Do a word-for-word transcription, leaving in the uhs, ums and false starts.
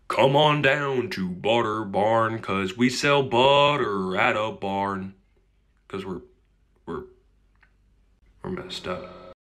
Come on down to Butter Barn, 'cause we sell butter at a barn. 'Cause we're, we're, we're messed up.